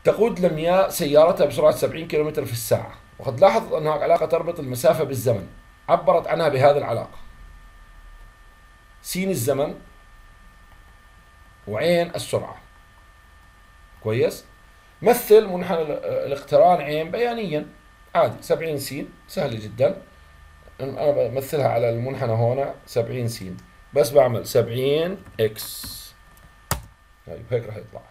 تقود لمياء سيارتها بسرعة 70 كيلومتر في الساعة، وقد لاحظت أن هناك علاقة تربط المسافة بالزمن، عبرت عنها بهذه العلاقة: س الزمن وعين السرعة. كويس؟ مثل منحنى الاقتران عين بيانيا. عادي 70 س سهلة جدا. أنا بمثلها على المنحنى هنا 70 س، بس بعمل 70 اكس. طيب هيك راح يطلع.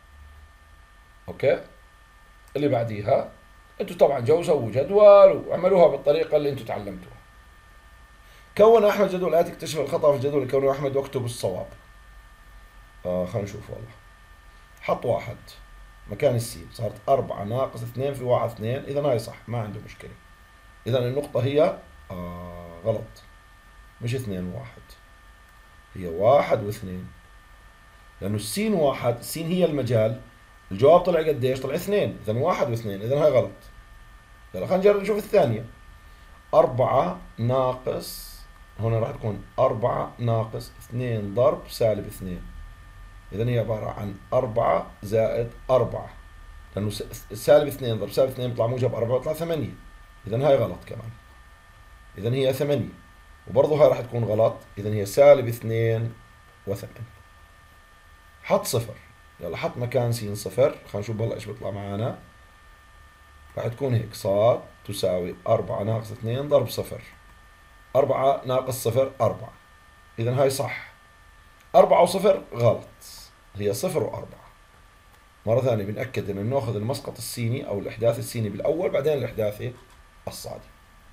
اوكي. اللي بعديها انتوا طبعا جو سووا جدول واعملوها بالطريقه اللي انتوا تعلمتوها. كون احمد جدول الاتي، اكتشف الخطا في الجدول اللي كونه احمد واكتب الصواب. خلينا نشوف. والله حط واحد مكان السين، صارت 4 ناقص 2 في 1 2، اذا هاي صح ما عنده مشكله. اذا النقطه هي غلط، مش 2 و1، هي 1 و2، لانه السين 1، السين هي المجال. الجواب طلع قديش؟ طلع 2، اذا 1 و2، اذا هاي غلط. يلا خلينا نجرب نشوف الثانية. 4 ناقص، هنا راح تكون 4 ناقص 2 ضرب -2، إذا هي عبارة عن 4 زائد 4، لأنه -2 ضرب -2 بيطلع موجب 4 بيطلع 8، إذا هاي غلط كمان، إذا هي 8، وبرضه هاي راح تكون غلط، إذا هي -2 و8. حط صفر. يلا حط مكان س صفر، خلينا نشوف بالله ايش بيطلع معانا. راح تكون هيك: صاد تساوي 4 ناقص 2 ضرب صفر. 4 ناقص صفر 4، إذا هاي صح. 4 وصفر غلط، هي صفر و4. مرة ثانية بنأكد إنه ناخذ المسقط السيني أو الإحداث السيني بالأول، بعدين الإحداثي الصادي.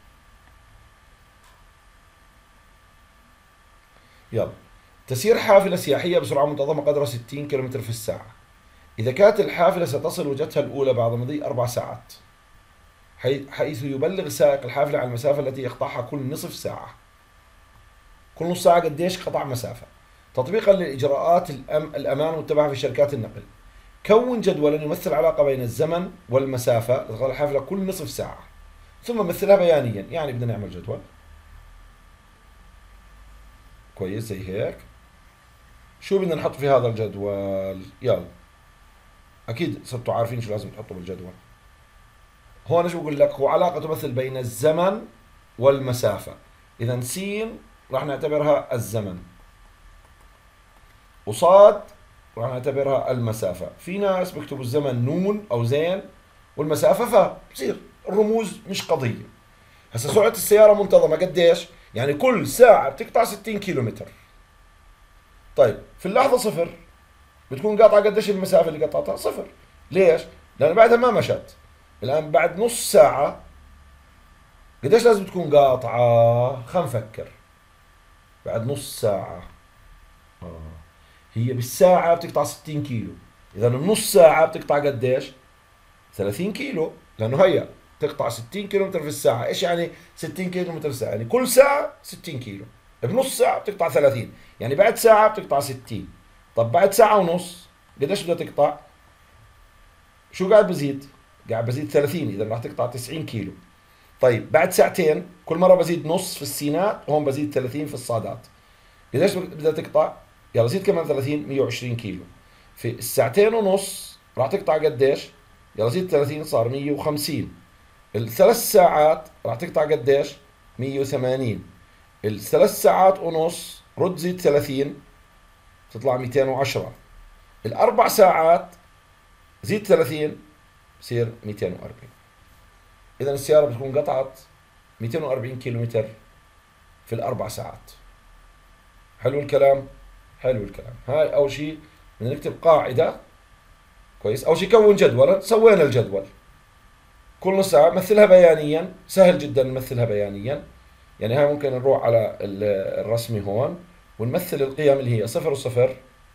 يلا. تسير حافلة سياحية بسرعة منتظمة قدرها 60 كم في الساعة. إذا كانت الحافلة ستصل وجهتها الأولى بعد مضي 4 ساعات، حيث يبلغ سائق الحافلة عن المسافة التي يقطعها كل نصف ساعة. كل نص ساعة قديش قطع مسافة. تطبيقا للإجراءات الأمان المتبعة في شركات النقل، كون جدولا يمثل علاقة بين الزمن والمسافة لتقطع الحافلة كل نصف ساعة، ثم مثلها بيانيا. يعني بدنا نعمل جدول كويس زي هيك. شو بدنا نحط في هذا الجدول؟ يلا أكيد صرتوا عارفين شو لازم تحطوا بالجدول. هون شو بقول لك؟ هو علاقة تمثل بين الزمن والمسافة. إذا س راح نعتبرها الزمن، وصاد راح نعتبرها المسافة. في ناس بيكتبوا الزمن نون أو زين والمسافة فا، بصير الرموز مش قضية. هسا سرعة السيارة منتظمة قديش؟ يعني كل ساعة بتقطع 60 كيلومتر. طيب في اللحظة صفر بتكون قاطعة قديش المسافة اللي قطعتها؟ صفر. ليش؟ لأن بعدها ما مشت. الآن بعد نص ساعة قديش لازم تكون قاطعة؟ خلينا نفكر. بعد نص ساعة هي بالساعة بتقطع 60 كيلو، إذا النص ساعة بتقطع قديش؟ 30 كيلو، لأنه هي تقطع 60 كيلومتر في الساعة. إيش يعني 60 كيلومتر في الساعة؟ يعني كل ساعة 60 كيلو، بنص ساعة بتقطع 30، يعني بعد ساعة بتقطع 60. طب بعد ساعة ونص قديش بدها تقطع؟ شو قاعد بزيد؟ قاعد بزيد 30، إذا راح تقطع 90 كيلو. طيب بعد ساعتين كل مرة بزيد نص في السينات، وهون بزيد 30 في الصادات. قديش بدها تقطع؟ يلا زيد كمان 30، 120 كيلو. في الساعتين ونص راح تقطع قديش؟ يلا زيد 30 صار 150. الثلاث ساعات راح تقطع قديش؟ 180. الثلاث ساعات ونص رد زيد 30 تطلع 210. الاربع ساعات زيد 30 بصير 240. اذا السيارة بتكون قطعت 240 كيلومتر في الاربع ساعات. حلو الكلام؟ حلو الكلام. هاي اول شيء بدنا نكتب قاعدة. كويس. اول شيء كون جدول، سوينا الجدول. كل نص ساعة مثلها بيانيا، سهل جدا نمثلها بيانيا. يعني هاي ممكن نروح على الرسمي هون ونمثل القيم اللي هي صفر وصفر.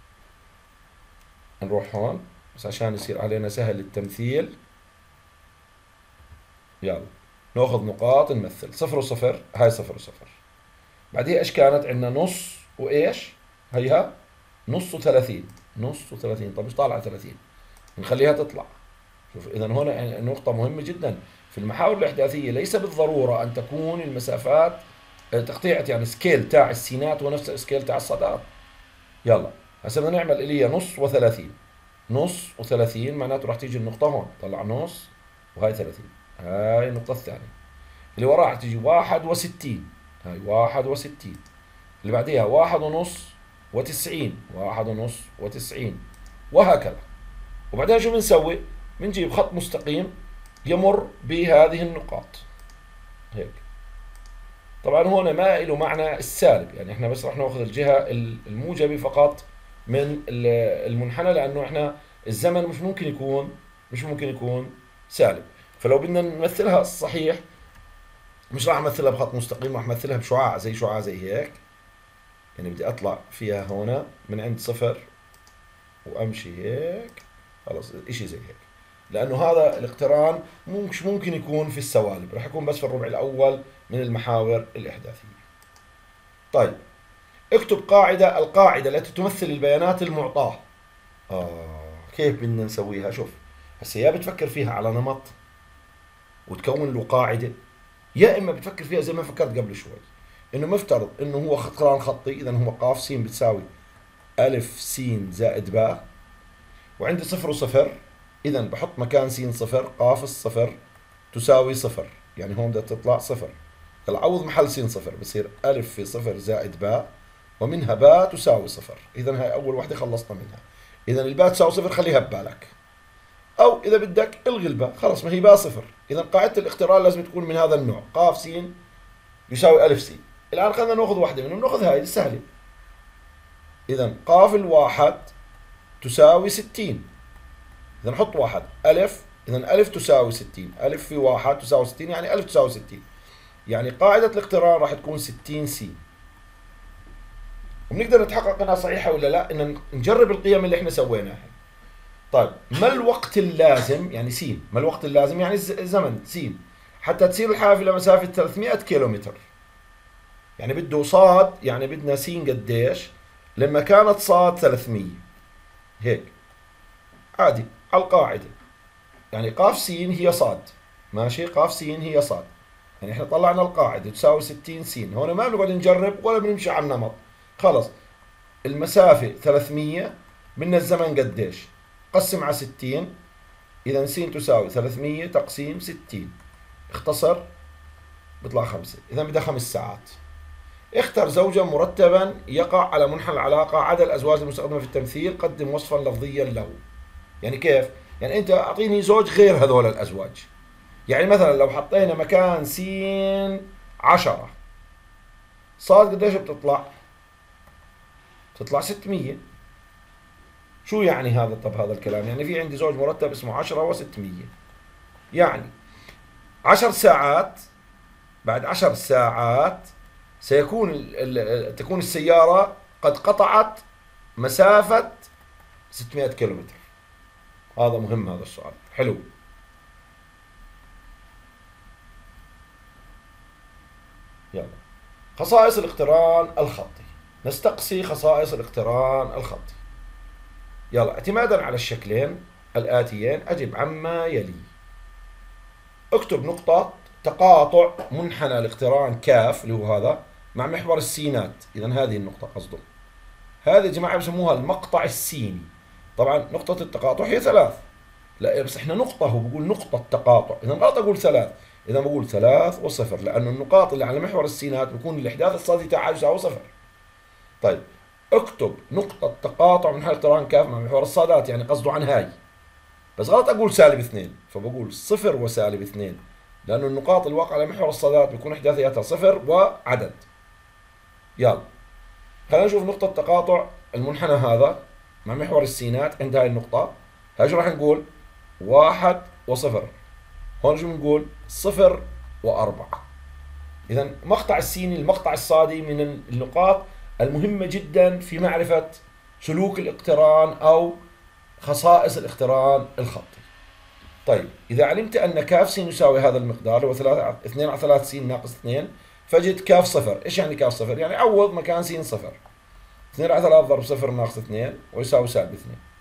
نروح هون بس عشان يصير علينا سهل التمثيل. يلا ناخذ نقاط نمثل صفر وصفر. هاي صفر وصفر. بعديها ايش كانت عندنا؟ نص وايش؟ هيها نص و30. نص و30. طب مش طالعة 30، نخليها تطلع. شوف اذا هنا يعني نقطة مهمة جدا في المحاور الإحداثية، ليس بالضرورة أن تكون المسافات تقطيعة، يعني سكيل تاع السينات ونفس السكيل تاع الصادات. يلا هسه بدنا نعمل اللي هي نص و30. نص و30 معناته راح تيجي النقطة هون، طلع نص وهاي 30، هاي النقطة الثانية. اللي وراها راح تيجي 61، هاي 61. اللي بعديها 1.5 و90، 1.5 و90، وهكذا. وبعدين شو بنسوي؟ بنجيب خط مستقيم يمر بهذه النقاط هيك. طبعا هون ما له معنى السالب، يعني احنا بس رح ناخذ الجهة الموجبة فقط من المنحنى، لانه احنا الزمن مش ممكن يكون سالب. فلو بدنا نمثلها الصحيح مش راح امثلها بخط مستقيم، راح امثلها بشعاع زي هيك. يعني بدي اطلع فيها هنا من عند صفر وامشي هيك، خلص اشي زي هيك. لانه هذا الاقتران مش ممكن يكون في السوالب، راح يكون بس في الربع الاول من المحاور الاحداثية. طيب اكتب القاعدة التي تمثل البيانات المعطاة. كيف بدنا نسويها؟ شوف هسه، يا بتفكر فيها على نمط وتكون له قاعدة، يا اما بتفكر فيها زي ما فكرت قبل شوي، انه مفترض انه هو قران خطي، اذا هو ق س بتساوي الف س زائد باء، وعندي صفر وصفر، اذا بحط مكان س صفر، ق الصفر تساوي صفر، يعني هون بدها تطلع صفر. يلا عوض محل س صفر، بصير الف في صفر زائد باء، ومنها باء تساوي صفر. اذا هاي اول وحده خلصنا منها. اذا الباء تساوي صفر خليها ببالك، او اذا بدك الغي الباء، خلص ما هي باء صفر. اذا قاعده الاقتران لازم تكون من هذا النوع، ق س يساوي الف س. الان خلينا ناخذ واحده منهم، ناخذ هاي السهله. اذا ق الواحد تساوي 60، اذا نحط واحد الف، اذا الف تساوي 60، الف في واحد تساوي 60، يعني الف تساوي 60، يعني قاعده الاقتران راح تكون 60 س. وبنقدر نتحقق انها صحيحه ولا لا، ان نجرب القيم اللي احنا سويناها. طيب ما الوقت اللازم، يعني س، ما الوقت اللازم يعني الزمن س حتى تسير الحافله مسافه 300 كيلومتر؟ يعني بده صاد، يعني بدنا س قديش لما كانت صاد 300 هيك عادي على القاعده. يعني ق س هي صاد، ماشي، ق س هي صاد، يعني احنا طلعنا القاعده تساوي 60 س. هون ما بنقعد نجرب ولا بنمشي على النمط، خلص المسافه 300، بدنا الزمن قديش، قسم على 60، اذا س تساوي 300 تقسيم 60، اختصر بيطلع 5، اذا بدها 5 ساعات. اختر زوجا مرتبا يقع على منحنى العلاقة، عدا الأزواج المستخدمة في التمثيل، قدم وصفا لفظيا له. يعني كيف؟ يعني أنت أعطيني زوج غير هذول الأزواج. يعني مثلا لو حطينا مكان س 10، صاد قديش بتطلع؟ بتطلع 600. شو يعني هذا؟ طب هذا الكلام يعني في عندي زوج مرتب اسمه 10 و600، يعني 10 ساعات، بعد 10 ساعات تكون السيارة قد قطعت مسافة 600 كيلومتر. هذا مهم، هذا السؤال حلو. يلا خصائص الاقتران الخطي، نستقصي خصائص الاقتران الخطي. يلا اعتمادا على الشكلين الآتيين أجب عما يلي. اكتب نقطة تقاطع منحنى الاقتران كاف اللي هو هذا مع محور السينات، إذا هذه النقطة قصده. هذه يا جماعة بسموها المقطع السيني. طبعا نقطة التقاطع هي 3، لا بس احنا نقطة، هو بقول نقطة تقاطع، إذا غلط أقول 3، إذا بقول 3 وصفر، لأنه النقاط اللي على محور السينات بيكون الإحداث الصادي تاعها يساوي صفر. طيب اكتب نقطة تقاطع منحنى الاقتران كاف مع محور الصادات، يعني قصده عن هاي، بس غلط أقول -2، فبقول صفر و-2، لأنه النقاط الواقعة على محور الصادات بيكون إحداثياتها صفر وعدد. يلا خلينا نشوف نقطة تقاطع المنحنى هذا مع محور السينات عند هاي النقطة. هاي شو راح نقول؟ 1 و0. هون شو بنقول؟ 0 و4. إذا مقطع السيني، المقطع الصادي، من النقاط المهمة جدا في معرفة سلوك الاقتران أو خصائص الاقتران الخطي. طيب إذا علمت أن كاف س يساوي هذا المقدار، هو 2 على 3 س ناقص 2، فجد كاف صفر. إيش يعني كاف صفر؟ يعني عوض مكان س صفر. 2 على 3 ضرب صفر ناقص 2 ويساوي -2.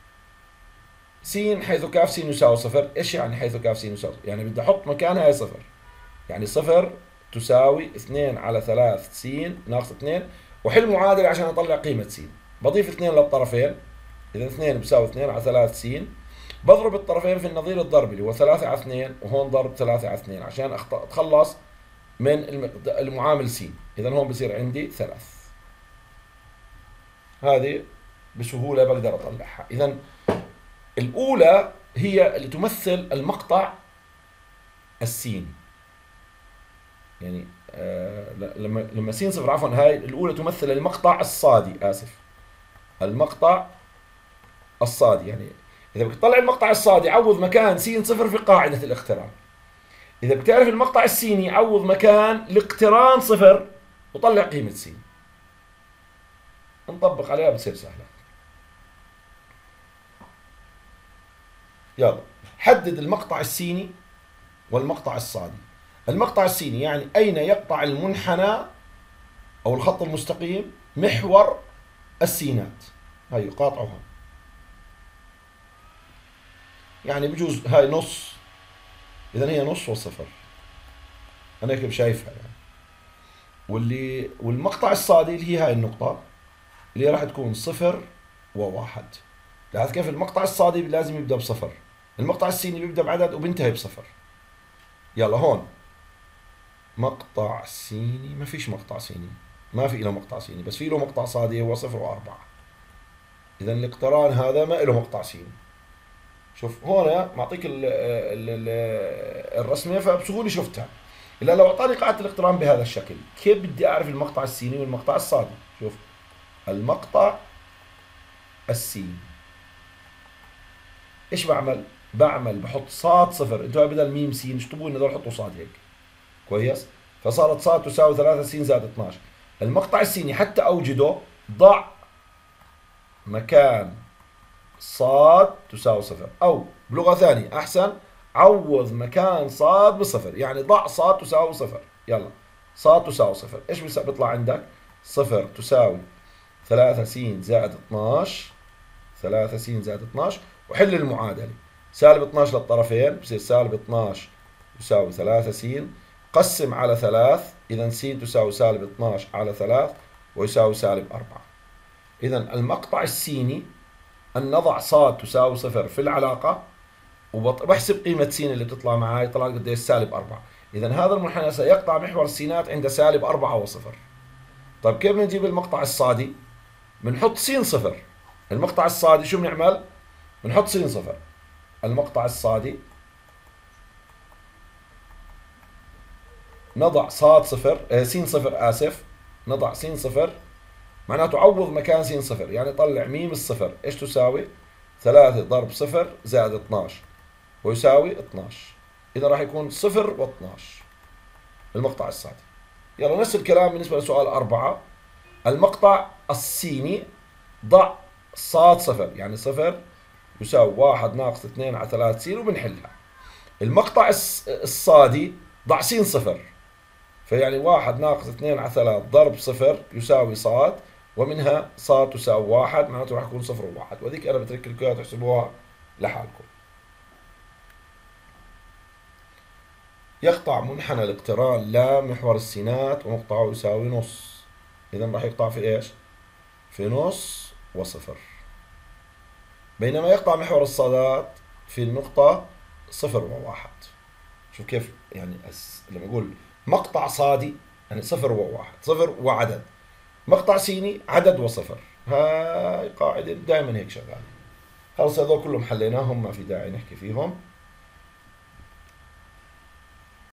س حيث كاف س يساوي صفر، إيش يعني حيث كاف س يساوي؟ يعني بدي أحط مكانها هاي صفر، يعني صفر تساوي 2 على 3 س ناقص 2، وحل معادلة عشان أطلع قيمة س. بضيف 2 للطرفين، إذا 2 بيساوي 2 على 3 س، بضرب الطرفين في النظير الضربي اللي هو 3 على 2، وهون ضرب 3 على 2 عشان أتخلص من المعامل س. إذا هون بصير عندي 3. هذه بسهولة بقدر أطلعها. إذا الأولى هي اللي تمثل المقطع السيني، يعني لما س صفر، عفوا هاي الأولى تمثل المقطع الصادي، آسف، المقطع الصادي. يعني إذا بدك تطلع المقطع الصادي عوض مكان س صفر في قاعدة الاقتران. إذا بتعرف المقطع السيني عوض مكان الاقتران صفر وطلع قيمة س. نطبق عليها بتصير سهلة. يلا حدد المقطع السيني والمقطع الصادي. المقطع السيني يعني أين يقطع المنحنى أو الخط المستقيم محور السينات، هاي يقاطعها. يعني بجوز هاي نص، إذا هي نص وصفر، أنا هيك شايفها يعني. والمقطع الصادي اللي هي هاي النقطة اللي راح تكون صفر وواحد. لاحظ كيف المقطع الصادي لازم يبدأ بصفر، المقطع السيني بيبدأ بعدد وبينتهي بصفر. يلا هون مقطع سيني، ما فيش مقطع سيني، ما في له مقطع سيني، بس في له مقطع صادي هو 0 و4. إذا الاقتران هذا ما له مقطع سيني. شوف هون معطيك الرسمة فبسهولة شفتها. إلا لو أعطاني قاعدة الاقتران بهذا الشكل، كيف بدي أعرف المقطع السيني والمقطع الصادي؟ شوف المقطع السيني إيش بعمل؟ بحط صاد صفر. انتوا بدل ميم سين اشطبوا لنا دول حطوا صاد هيك، كويس؟ فصارت صاد تساوي 3 س زائد 12. المقطع السيني حتى أوجده ضع مكان صاد تساوي صفر، أو بلغة ثانية أحسن عوض مكان صاد بصفر، يعني ضع صاد تساوي صفر. يلا صاد تساوي صفر، إيش بيطلع عندك؟ صفر تساوي 3 س زائد 12، 3 س زائد 12، وحل المعادلة. سالب 12 للطرفين بصير سالب 12 يساوي 3 س، قسم على 3، إذا س تساوي سالب 12 على 3 ويساوي سالب 4. إذا المقطع السيني أن نضع صاد تساوي صفر في العلاقة، وبحسب قيمة س اللي بتطلع معي، طلعت قديش؟ سالب 4. إذا هذا المنحنى سيقطع محور السينات عند سالب 4 وصفر. طيب كيف بنجيب المقطع الصادي؟ بنحط س صفر. المقطع الصادي شو بنعمل؟ بنحط س صفر. المقطع الصادي نضع صاد صفر، س صفر آسف، نضع س صفر، معناته عوض مكان س صفر، يعني طلع ميم الصفر ايش تساوي؟ 3 ضرب صفر زائد 12 ويساوي 12. إذا راح يكون صفر و12 المقطع الصادي. يلا نفس الكلام بالنسبة لسؤال 4. المقطع السيني ضع صاد صفر، يعني صفر يساوي 1 ناقص 2 على 3 س، وبنحلها. المقطع الصادي ضع س صفر، فيعني 1 ناقص 2 على 3 ضرب صفر يساوي صاد، ومنها صاد تساوي 1، معناته راح يكون صفر و1، وهذيك أنا بترك لكم إياها تحسبوها لحالكم. يقطع منحنى الاقتران لا محور السينات ومقطعه يساوي نص. إذا راح يقطع في إيش؟ في نص وصفر. بينما يقطع محور الصادات في النقطة صفر وواحد. شوف كيف يعني لما يقول مقطع صادي يعني صفر وواحد، صفر وعدد. مقطع سيني عدد وصفر. هاي قاعدة دائما هيك شغالة. خلص هذول كلهم حليناهم، ما في داعي نحكي فيهم.